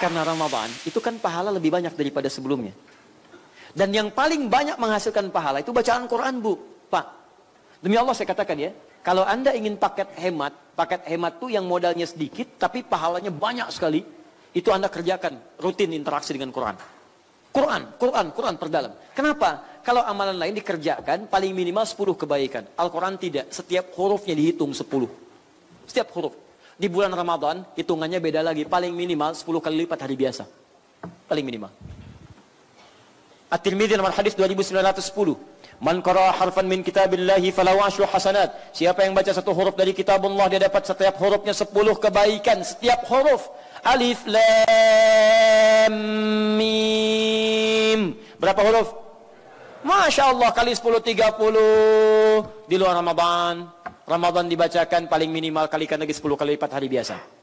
Karena Ramadan itu kan pahala lebih banyak daripada sebelumnya. Dan yang paling banyak menghasilkan pahala itu bacaan Quran, Bu. Pak, demi Allah saya katakan ya, kalau Anda ingin paket hemat tuh yang modalnya sedikit tapi pahalanya banyak sekali, itu Anda kerjakan rutin interaksi dengan Quran. Quran perdalam. Kenapa? Kalau amalan lain dikerjakan paling minimal 10 kebaikan. Al-Quran tidak, setiap hurufnya dihitung 10. Setiap huruf. Di bulan Ramadan, hitungannya beda lagi. Paling minimal 10 kali lipat hari biasa. Paling minimal. At-Tirmidzi nomor hadis 2910. Man qara'a harfan min kitabillahi falahu asyru hasanat. Siapa yang baca satu huruf dari kitabullah, dia dapat setiap hurufnya 10 kebaikan. Setiap huruf. Alif, Lam, Mim. Berapa huruf? Masya Allah, kali 10, 30. Di luar Ramadan. Ramadan dibacakan paling minimal kalikan lagi 10 kali lipat hari biasa.